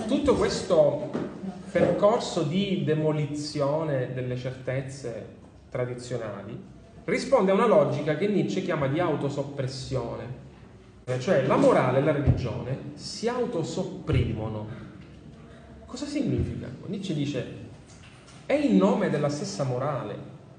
tutto questo percorso di demolizione delle certezze tradizionali risponde a una logica che Nietzsche chiama di autosoppressione. Cioè la morale e la religione si autosopprimono. Cosa significa? Nietzsche dice: è in nome della stessa morale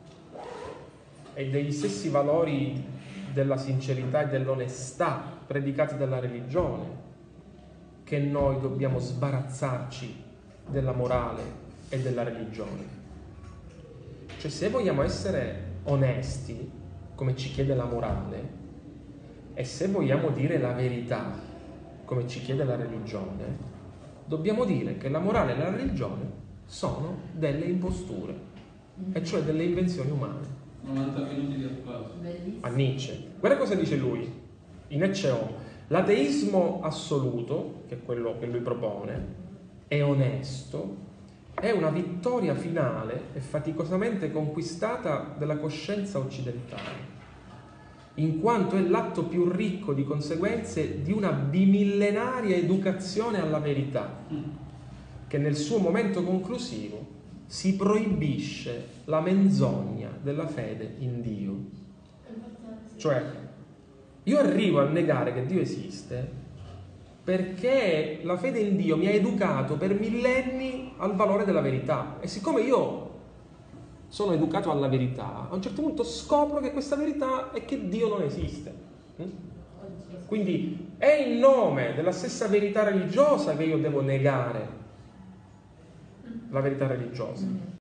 e degli stessi valori della sincerità e dell'onestà predicati dalla religione che noi dobbiamo sbarazzarci della morale e della religione. Cioè, se vogliamo essere onesti, come ci chiede la morale, e se vogliamo dire la verità, come ci chiede la religione, dobbiamo dire che la morale e la religione sono delle imposture, e cioè delle invenzioni umane. 90 minuti di applauso. A Nietzsche. Guarda cosa dice lui. In Ecce l'ateismo assoluto, che è quello che lui propone, è onesto, è una vittoria finale e faticosamente conquistata della coscienza occidentale, in quanto è l'atto più ricco di conseguenze di una bimillenaria educazione alla verità, che nel suo momento conclusivo si proibisce la menzogna della fede in Dio. Cioè, io arrivo a negare che Dio esiste perché la fede in Dio mi ha educato per millenni al valore della verità, e siccome io sono educato alla verità, a un certo punto scopro che questa verità è che Dio non esiste. Quindi è in nome della stessa verità religiosa che io devo negare la verità religiosa.